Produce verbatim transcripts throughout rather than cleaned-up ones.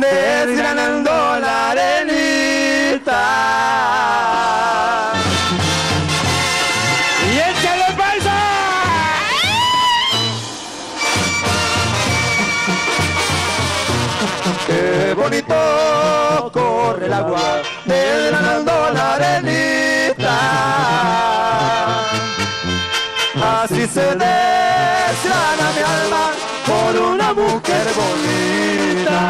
desgranando la arenita. ¡Y échale, paisa! Qué bonito corre el agua, desgranando la arenita. Así se desgrana mi alma por una mujer bonita.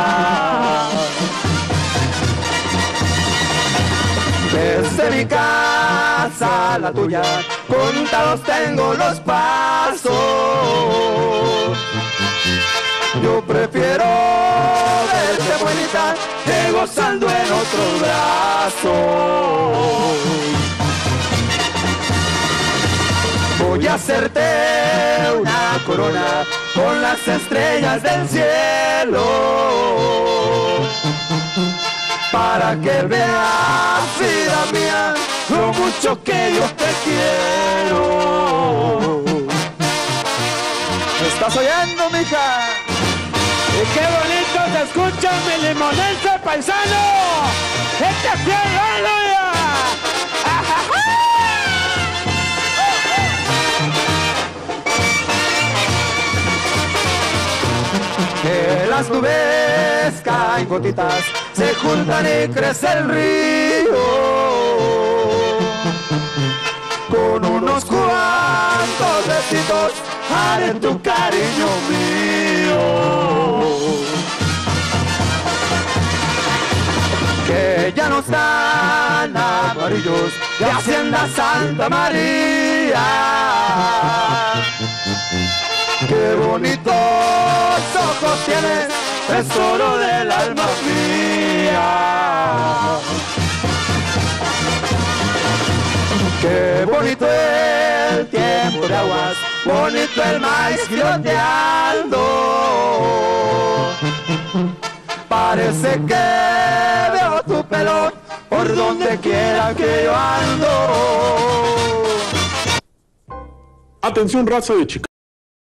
Desde mi casa a la tuya, contados tengo los pasos. Yo prefiero verte bonita que gozando en otro brazo. Voy a hacerte una corona con las estrellas del cielo, para que veas, vida mía, lo mucho que yo te quiero. ¿Me estás oyendo, mija? ¡Y qué bonito se escucha mi limonense paisano! ¡Este fiel ya! Que las nubes caen gotitas, se juntan y crece el río. Con unos cuantos besitos haré tu cariño mío. Que ya no están amarillos de Hacienda Santa María. Qué bonitos ojos tienes, tesoro del alma mía. Qué bonito el tiempo de aguas, bonito el maíz giroteando. Parece que veo tu pelo por donde quiera que yo ando. Atención, raza de Chicago.